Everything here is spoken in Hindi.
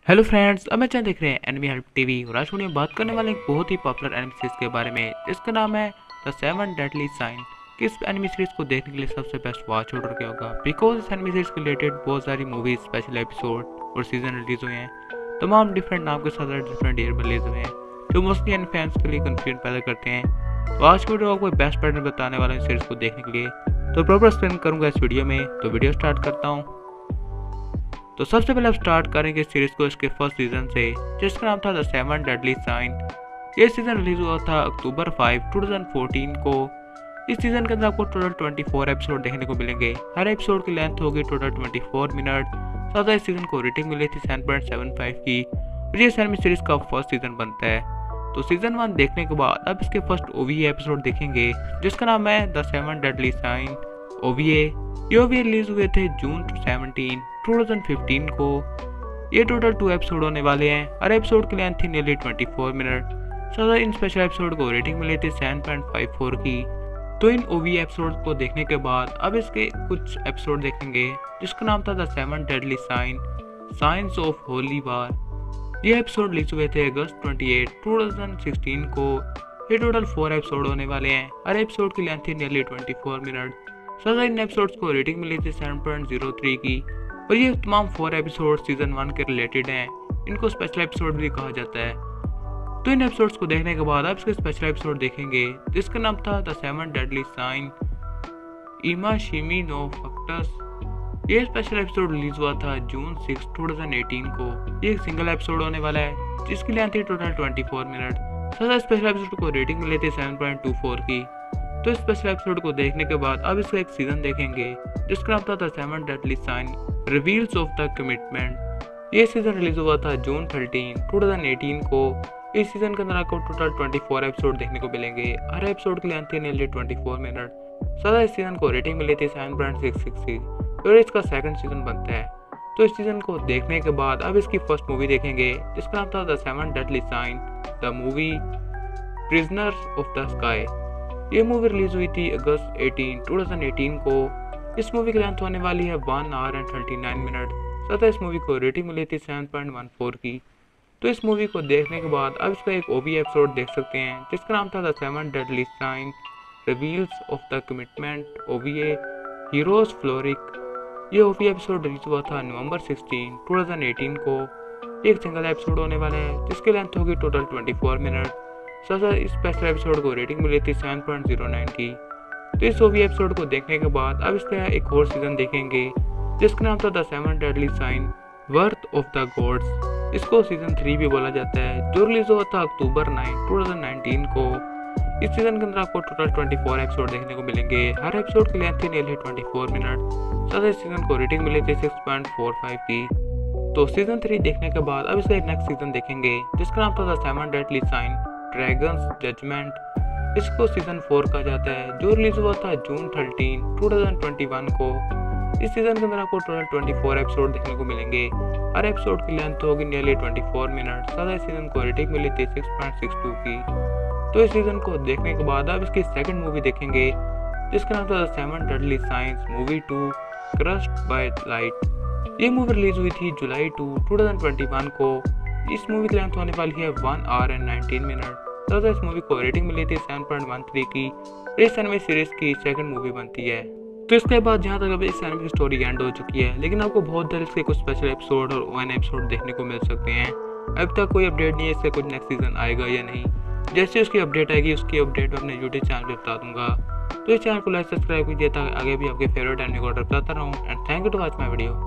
हेलो फ्रेंड्स, अब मैं चैनल देख रहे हैं एनिमी हेल्प टीवी और आज वीडियो में बात करने वाले एक बहुत ही पॉपुलर एनिमी सीरीज के बारे में जिसका नाम है द सेवन डेडली साइन। किस एनिमी सीरीज को देखने के लिए सबसे बेस्ट वॉच ऑर्डर क्या होगा, बिकॉज इस एनिमी सीरीज के रिलेटेड बहुत सारी मूवीज, स्पेशल एपिसोड और सीजन रिलीज हुए हैं। तमाम डिफरेंट नाम के साथ डिफरेंट ईयर रिलीज हुए हैं जो मोस्टली एनिमी फैंस के लिए कंफ्यूजन पैदा करते हैं। तो आज की वीडियो आपको बेस्ट पैटर्न बताने वाला है इस सीरीज को देखने के लिए, तो प्रॉपर एक्सप्लेन करूंगा इस वीडियो में। तो वीडियो स्टार्ट करता हूँ। तो सबसे पहले आप स्टार्ट करेंगे इस सीरीज को इसके फर्स्ट सीजन से, जिसका नाम था द सेवन डेडली साइन। ये सीजन रिलीज हुआ था अक्टूबर 5, 2014 को। इस सीजन के अंदर आपको टोटल 24 एपिसोड देखने को मिलेंगे। हर एपिसोड की लेंथ होगी टोटल 24 मिनट। साथ इस सीजन को रेटिंग मिली थी 7.75 की और ये एनिमे सीरीज का फर्स्ट सीजन बनता है। तो सीजन 1 देखने के बाद अब इसके फर्स्ट OVA एपिसोड देखेंगे जिसका नाम है the seven deadly sins OVA। ये OVA रिलीज हुए थे जून 17, 2015 को। ये टोटल 2 एपिसोड होने वाले हैं। हर एपिसोड की लेंथ थी नियरली 24 मिनट। साथ इन स्पेशल एपिसोड को रेटिंग मिली थी 7.54 की। तो इन OVA एपिसोड को देखने के बाद अब इसके कुछ एपिसोड देखेंगे जिसका नाम था the seven deadly sins, signs of holy war. ये एपिसोड रिलीज हुए थे अगस्त 28, 2016 को। ये टोटल 4 एपिसोड होने वाले हैं। हर एपिसोड की लेंथ थी नियरली 24 मिनट। साथ इन एपिसोड्स को रेटिंग मिली थी 7.03 की और ये तमाम 4 एपिसोड सीजन 1 के रिलेटेड हैं। इनको स्पेशल एपिसोड भी कहा जाता है। तो इन एपिसोड्स को देखने के बाद आप इसके स्पेशल एपिसोड देखेंगे जिसका नाम था द सेवन डेडली साइन, इमा शिमी नो फक्टस। ये स्पेशल एपिसोड रिलीज हुआ था जून 6, 2018 को। ये एक सिंगल एपिसोड होने वाला है जिसकी लेंथ थी टोटल 24 मिनट। साथ स्पेशल एपिसोड को रेटिंग मिली थी 7.24 की। तो इस स्पेशल एपिसोड को देखने के बाद अब इसका एक सीजन देखेंगे जिसका नाम था the seven deadly sins, revival of the commandments. ये सीजन रिलीज हुआ था जून 13, 2018 को। इस सीजन के अंदर आपको टोटल 24 एपिसोड देखने को मिलेंगे। हर एपिसोड की लेंथ थी नियरली 24 मिनट। साथ इस सीजन को रेटिंग मिली थी 7.66 की और इसका सेकंड सीजन बनता है। तो इस सीजन को देखने के बाद अब इसकी फर्स्ट मूवी देखेंगे जिसका नाम था the seven deadly sins, the movie prisoners of the sky. ये मूवी रिलीज हुई थी अगस्त 18, 2018 को। इस मूवी की लेंथ होने वाली है 1 आवर एंड 39 मिनट। साथ इस मूवी को रेटिंग मिली थी 7.14 की। तो इस मूवी को देखने के बाद अब इसका एक OVA एपिसोड देख सकते हैं जिसका नाम था the seven deadly sins, revival of the commandments OVA, heroes frolic. ये OVA एपिसोड रिलीज हुआ था नवंबर 16, 2018 को। एक सिंगल एपिसोड होने वाला है जिसकी लेंथ होगी टोटल 24 मिनट। साथ इस स्पेशल एपिसोड को रेटिंग मिली थी 7.09 की। तो इस OVA एपिसोड को देखने के बाद अब इसका एक और सीजन देखेंगे जिसका नाम था the seven deadly sins, wrath of the gods. इसको सीजन 3 भी बोला जाता है, जो रिलीज हुआ था अक्टूबर 9, 2019 को। इस सीजन के अंदर आपको टोटल 24 एपिसोड देखने को मिलेंगे। हर एपिसोड की लेंथ थी नियरली 24 मिनट। साथ इस सीजन को रेटिंग मिली थी 6.45 की। तो सीजन 3 देखने के बाद अब इसका एक नेक्स्ट सीजन देखेंगे जिसका नाम था the seven deadly sins, dragon's judgement. इसको सीजन 4 कहा जाता है, जो रिलीज हुआ था जून 13, 2021 को। इस सीजन के अंदर आपको टोटल 24 एपिसोड देखने को मिलेंगे। हर एपिसोड की लेंथ होगी नियरली 24 मिनट। साथ इस सीजन को रेटिंग मिली थी 6.62 की। तो इस सीजन को देखने के बाद आप इसकी सेकंड मूवी देखेंगे जिसका नाम था the seven deadly sins, movie 2, cursed by light. ये मूवी रिलीज हुई थी जुलाई 2, 2021 को। इस मूवी की लेंथ होने वाली है 1 आवर एंड 19 मिनट। तथा इस मूवी को रेटिंग मिली थी 7.13 की। इस एनिमे सीरीज की सेकंड मूवी बनती है। तो इसके बाद यहाँ तक अभी इस एनिमे की स्टोरी एंड हो चुकी है, लेकिन आपको बहुत जल्द इसके कुछ स्पेशल एपिसोड और OVA एपिसोड देखने को मिल सकते हैं। अब तक कोई अपडेट नहीं है इससे कुछ नेक्स्ट सीजन आएगा या नहीं। जैसे उसकी अपडेट आएगी उसकी अपडेट मैं अपने यूट्यूब चैनल पर बता दूंगा। तो इस चैनल को लाइक सब्सक्राइब कीजिए ताकि आगे भी आपके फेवरेट एनिमे को बताता रहूँ। And thank you to watch my video.